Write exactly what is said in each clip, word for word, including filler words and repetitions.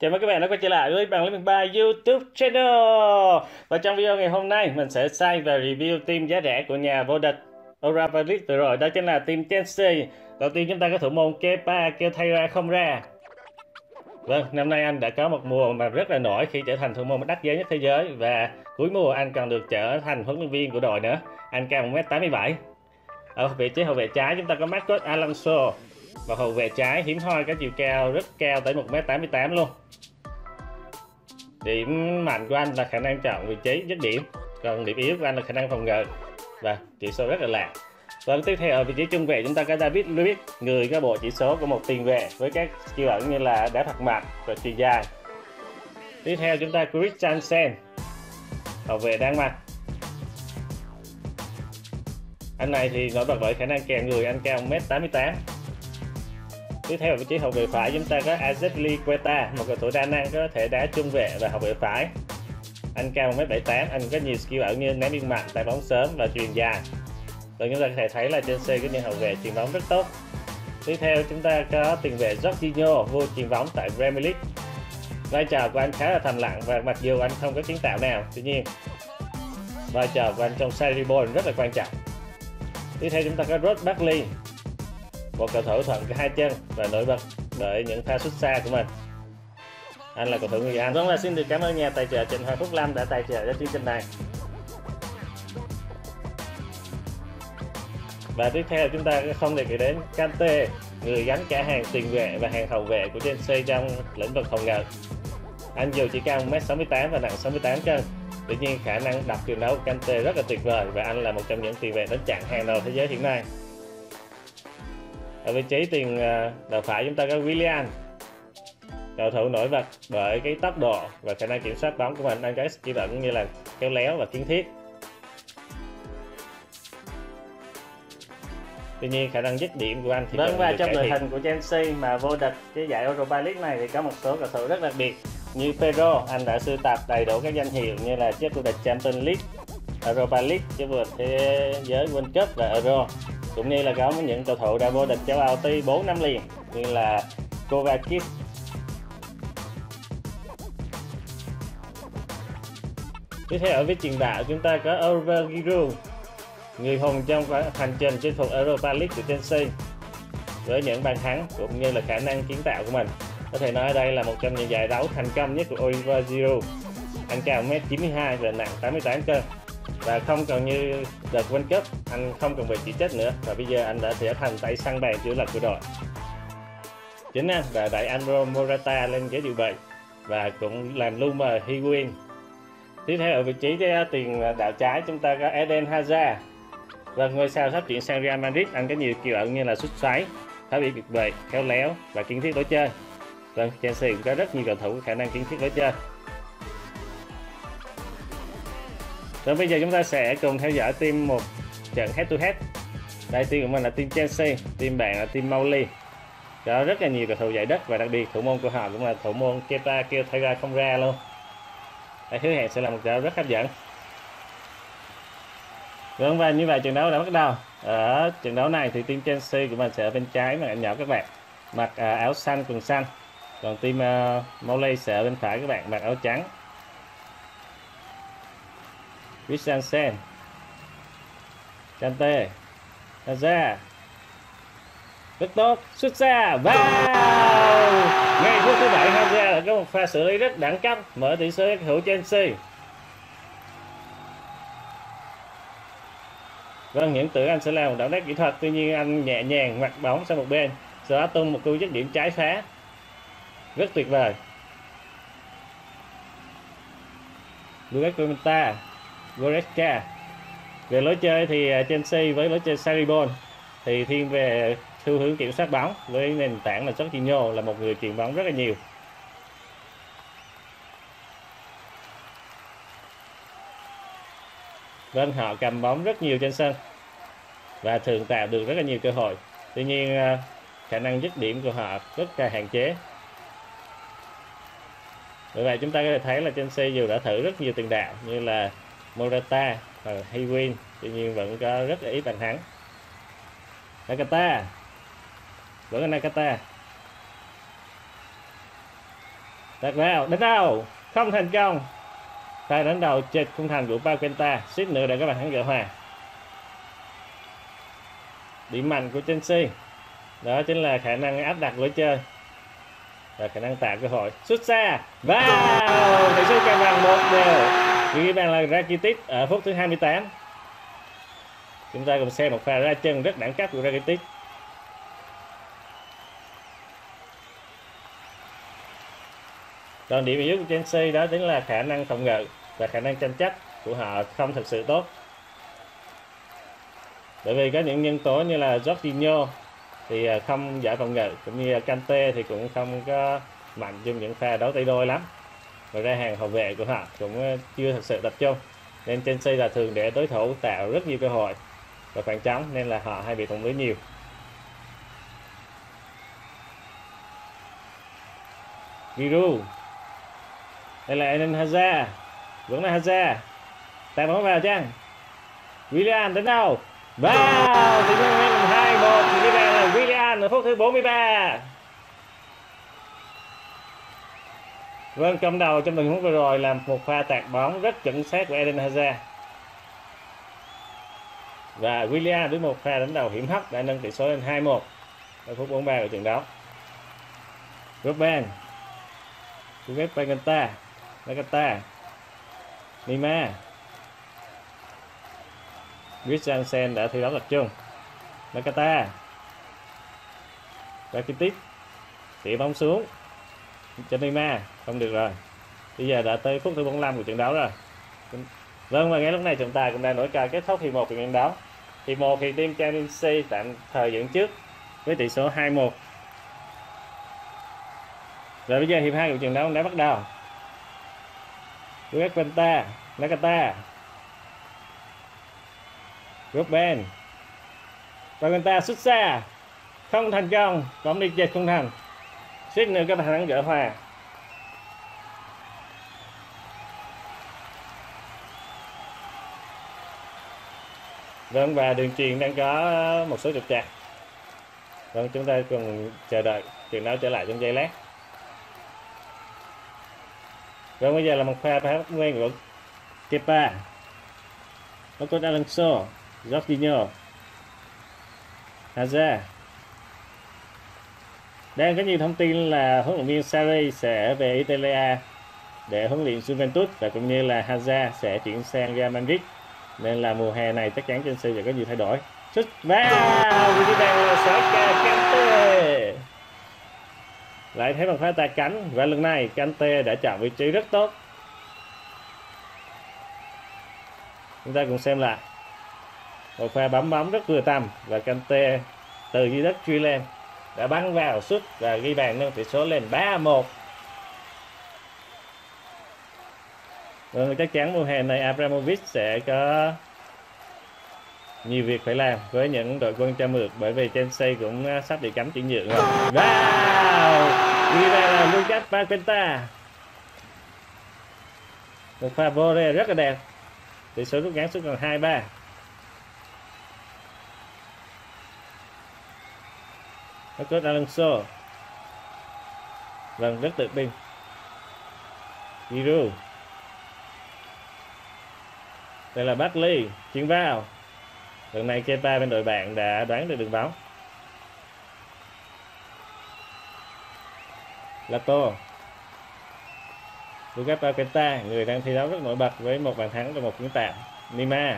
Chào mừng các bạn đã quay trở lại với Bằng Lấy Bằng Ba YouTube channel. Và trong video ngày hôm nay mình sẽ say và review team giá rẻ của nhà vô địch Europa League vừa rồi, đó chính là team Chelsea. Đầu tiên chúng ta có thủ môn Kepa kêu thay ra không ra. Vâng, năm nay anh đã có một mùa mà rất là nổi khi trở thành thủ môn đắt giá nhất thế giới, và cuối mùa anh còn được trở thành huấn luyện viên của đội nữa. Anh cao một mét tám mươi bảy. Ở vị trí hậu vệ trái chúng ta có Marcos Alonso, và hậu vệ trái hiếm hoi có chiều cao rất cao tới một mét tám mươi tám luôn. Điểm mạnh của anh là khả năng chọn vị trí dứt điểm, còn điểm yếu của anh là khả năng phòng ngự và chỉ số rất là lạc. Và tiếp theo ở vị trí trung vệ chúng ta có David Luiz, người có bộ chỉ số của một tiền vệ với các skill ẩn như là đá phạt mạnh và chuyền dài. Tiếp theo chúng ta Christensen, hậu vệ Đan Mạch. Anh này thì nổi bật bởi khả năng kèm người, anh cao một mét tám mươi tám. Tiếp theo ở vị trí hậu vệ phải chúng ta có Azpilicueta, một cầu thủ đa năng có thể đá trung vệ và hậu vệ phải. Anh cao một mét bảy mươi tám, anh có nhiều skill ẩn như ném biên mạnh, tay bóng sớm và chuyền dài. Và chúng ta có thể thấy là Chelsea có những hậu vệ chuyền bóng rất tốt. Tiếp theo chúng ta có tiền vệ Jorginho, vua chuyền bóng tại Premier League. Vai trò của anh khá là thầm lặng, và mặc dù anh không có kiến tạo nào, tuy nhiên vai trò của anh trong Sarri ball rất là quan trọng. Tiếp theo chúng ta có Ross Barkley, một cầu thủ thuận hai chân và nổi bật bởi những pha sút xa của mình. Anh là cầu thủ người Anh. Vâng, là xin được cảm ơn nhà tài trợ Trịnh Hoàng Phúc Lâm đã tài trợ cho chương trình này. Và tiếp theo chúng ta không thể kể đến Kante, người gánh cả hàng tiền vệ và hàng hậu vệ của Chelsea trong lĩnh vực phòng ngự. Anh dù chỉ cao một mét sáu mươi tám và nặng sáu mươi tám cân, tuy nhiên khả năng đọc truyền đấu của Kante rất là tuyệt vời, và anh là một trong những tiền vệ đánh chặn hàng đầu thế giới hiện nay. Ở vị trí tiền đầu phải chúng ta có Willian, cầu thủ nổi bật bởi cái tốc độ và khả năng kiểm soát bóng của mình. Anh có skill ẩn như là kéo léo và kiến thiết. Tuy nhiên khả năng dứt điểm của anh thì vâng, và trong đội hình của Chelsea mà vô địch cái giải Europa League này thì có một số cầu thủ rất đặc biệt như Pedro. Anh đã sưu tập đầy đủ các danh hiệu như là chức vô địch Champions League, Europa League, chức vô địch thế giới World Cup và Euro, cũng như là có những cầu thủ đã vô địch châu Âu tới bốn năm liền như là Kovacic. Tiếp theo ở vị tiền đạo chúng ta có Oliver Giroud, người hùng trong hành trình chinh phục Europa League của Chelsea, với những bàn thắng cũng như là khả năng kiến tạo của mình. Có thể nói đây là một trong những giải đấu thành công nhất của Oliver Giroud. Anh cao một mét chín mươi hai và nặng tám mươi tám cân, và không còn như đợt World Cup, anh không còn bị chỉ trích nữa, và bây giờ anh đã trở thành tay săn bàn chủ lực của đội. Chính anh đã đẩy Alvaro Morata lên ghế dự bị và cũng làm lu mờ Higuain. Tiếp theo ở vị trí tiền đạo trái chúng ta có Eden Hazard, và ngôi sao sắp chuyển sang Real Madrid. Anh có nhiều kiểu ẩn như là sút xoáy, phá bị biệt bệ, khéo léo và kiến thiết lối chơi. Vâng, Chelsea cũng có rất nhiều cầu thủ có khả năng kiến thiết lối chơi. Rồi bây giờ chúng ta sẽ cùng theo dõi team một trận head to head. Đây, team của mình là team Chelsea, team bạn là team Mauli. Có rất là nhiều cầu thủ giải đất, và đặc biệt thủ môn của họ cũng là thủ môn Kepa kêu thay ra không ra luôn. Đây, hứa hẹn sẽ là một trận rất hấp dẫn. Vâng, và như vậy trận đấu đã bắt đầu. Ở trận đấu này thì team Chelsea của mình sẽ ở bên trái màn ảnh nhỏ các bạn, mặc à, áo xanh quần xanh, còn team uh, Mauli sẽ ở bên phải các bạn, mặc áo trắng. Christensen, Kante, Hazard, rất tốt, xuất xa, wow! Ngay phút thứ bảy Hazard đã có một pha xử lý rất đẳng cấp, mở tỷ số cho Chelsea. Vâng, những tưởng anh sẽ làm một động tác kỹ thuật, tuy nhiên anh nhẹ nhàng mặt bóng sang một bên, sau đó tung một cú dứt điểm trái phá rất tuyệt vời. Lucas Paqueta, Goretzka. Về lối chơi thì Chelsea với lối chơi Sarri ball thì thiên về xu hướng kiểm soát bóng, với nền tảng là Jorginho là một người chuyền bóng rất là nhiều. Vâng, họ cầm bóng rất nhiều trên sân và thường tạo được rất là nhiều cơ hội. Tuy nhiên khả năng dứt điểm của họ rất là hạn chế. Bởi vậy chúng ta có thể thấy là Chelsea dù đã thử rất nhiều tiền đạo như là Morata và Higuain, tuy nhiên vẫn có rất là ít bàn thắng. Nakata, vẫn là Nakata, Đặt vào, đánh đầu, không thành công. Pha đánh đầu trên khung thành của Paqueta, suýt nữa đã các bạn thắng gỡ hòa. Điểm mạnh của Chelsea đó chính là khả năng áp đặt lối chơi và khả năng tạo cơ hội xuất xa. Vào, tỷ số cân bằng một đều. Ghi bàn là Rakitic ở phút thứ hai mươi tám. Chúng ta cùng xem một pha ra chân rất đẳng cấp của Rakitic. Còn điểm yếu của Chelsea đó chính là khả năng phòng ngự và khả năng tranh chấp của họ không thực sự tốt. Bởi vì có những nhân tố như là Jorginho thì không giỏi phòng ngự, cũng như Kante thì cũng không có mạnh trong những pha đấu tay đôi lắm. Và ra hàng hậu vệ của họ cũng chưa thực sự tập trung. Nên Chelsea là thường để đối thủ tạo rất nhiều cơ hội và khoảng trống, nên là họ hay bị thủng lưới nhiều. Giroud. Đây là Eden Hazard. Vẫn là Hazard. Tạt bóng vào chăng? Willian đến đâu? Vào! Tỷ số lên hai một. Thì cái bàn là Willian ở phút thứ bốn mươi ba. Vâng, cầm đầu trong tình huống vừa rồi là một pha tạt bóng rất chuẩn xác của Eden Hazard. Và Willian với một pha đánh đầu hiểm hóc đã nâng tỷ số lên hai một ở phút bốn mươi ba của trận đấu. Robben. Cú ghép Paqueta. Nakata. Neymar. Christensen đã thi đấu tập trung. Nakata. Rakitic. Tỉa bóng xuống cho Neymar, không được rồi. Bây giờ đã tới phút thứ bốn mươi lăm của trận đấu rồi. Vâng, và ngay lúc này chúng ta cũng đang nổi còi kết thúc hiệp một của trận đấu. Hiệp một thì team Chelsea tạm thời dẫn trước với tỷ số hai một. Rồi bây giờ hiệp hai của trận đấu đã bắt đầu. Paqueta, Nakata. Robben. Paqueta xuất xa, không thành công, bóng đi chệch không thành. Suýt nữa các bạn thắng gỡ hòa. Vâng, và đường truyền đang có một số trục trặc. Vâng, chúng ta cùng chờ đợi trận đấu trở lại trong giây lát. Vâng, bây giờ là một pha phát nguyên của Kepa. Marcos Alonso, Jorginho, Hazard. Đang có nhiều thông tin là huấn luyện viên Sarri sẽ về Italia để huấn luyện Juventus, và cũng như là Hazard sẽ chuyển sang Real Madrid. Nên là mùa hè này chắc chắn Chelsea sẽ có nhiều thay đổi. Sút vào, vị trí bàn là Saka Kante. Lại thấy một pha tạt cánh, và lần này Kante đã chọn vị trí rất tốt. Chúng ta cùng xem lại một pha bấm bóng rất vừa tầm, và Kante từ dưới đất truy lên đã bắn vào sút và ghi bàn nâng tỷ số lên ba một. Vâng, chắc chắn mùa hè này Abramovich sẽ có nhiều việc phải làm với những đội quân cho mượt, bởi vì Chelsea cũng sắp bị cấm chuyển nhượng rồi. Wow! Ghi bàn là Lucas Paqueta. Một pha volley rất là đẹp. Tỷ số rút ngắn xuống còn hai ba. Marcos Alonso. Vâng, rất tự tin. Giroud. Đây là Batley, chuyển vào. Lần này Kepa bên đội bạn đã đoán được đường bóng. Lato. Lucas Paqueta, người đang thi đấu rất nổi bật với một bàn thắng và một kiến tạo. Neymar.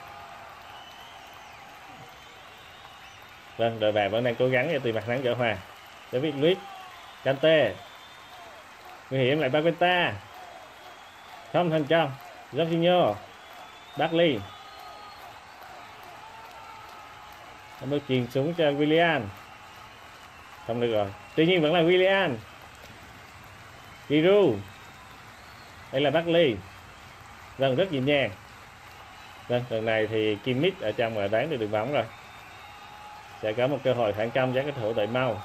Vâng, đội bạn vẫn đang cố gắng để tìm mặt thắng gỡ hòa. David Luiz. Kante. Nguy hiểm lại Paqueta. Không thành công. Jorginho. Batley. Nó mới chuyền xuống cho Willian. Không được rồi. Tuy nhiên vẫn là Willian. Giroud. Đây là Batley. Vâng, rất nhẹ nhàng. Vâng, lần này thì Kimmich ở trong là đoán được đường bóng rồi. Sẽ có một cơ hội phản công cho các thủ đội mau.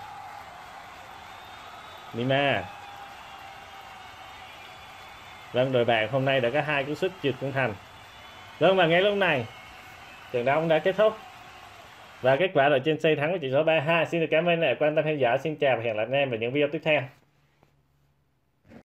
Neymar. Vâng, đội bạn hôm nay đã có hai cú sút trượt cũng thành. Vâng, và ngay lúc này trận đấu cũng đã kết thúc. Và kết quả đội Chelsea thắng với tỷ số ba hai. Xin được cảm ơn các bạn quan tâm theo dõi. Xin chào và hẹn gặp lại anh em vào những video tiếp theo.